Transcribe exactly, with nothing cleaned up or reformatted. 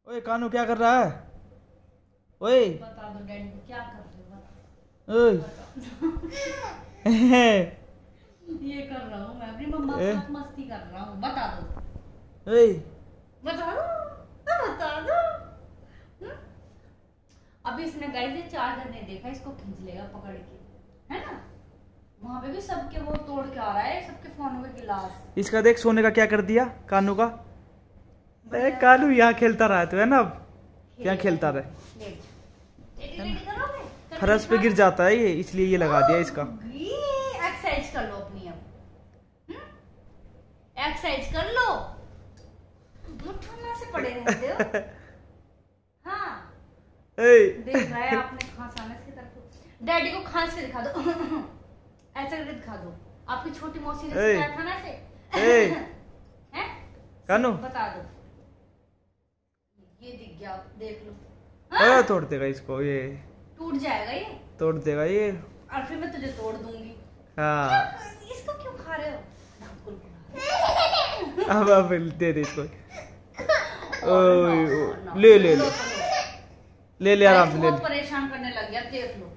ओए कानू क्या कर रहा है? ओए बता दो डैडी को क्या कर रहे हो, ओए ये कर रहा हूँ मैं अपनी मम्मा के साथ मस्ती कर रहा हूँ। बता दो ओए बता दो बता दो। हम्म? अभी इसने गाइस ये चार्जर नहीं देखा, इसको खींच लेगा पकड़ के, है ना। वहाँ पे भी सबके वो तोड़ के आ रहा है, सबके फोन के गिलास। इसका देख सोने का क्या कर दिया कानू का। ए, कानू यहाँ खेलता रहा तो है ना, अब यहाँ खेलता रहे। फरस पे गिर जाता है ये, इसलिए ये लगा दिया इसका। एक्सरसाइज कर लो अपनी, अब एक्सरसाइज कर लो, मुट्ठों से पड़े रहते हो। हाँ देख रहा है आपने खांसाने की तरफ। डैडी को खांस के दिखा दो, ऐसा करके दिखा दो। आपकी छोटी मौसी ने सिखाया था ना ऐसे। हैं कानू बता दो, ये दिख गया, देख लो। हाँ? तोड़ देगा इसको, ये टूट जाएगा, ये तोड़ देगा ये, और फिर मैं तुझे तोड़ दूंगी। हाँ इसको क्यों खा रहे हो? अब अब दे दे इसको। ओए ले ले ले ले ले आराम से ले ले। परेशान करने लग गया, देख लो।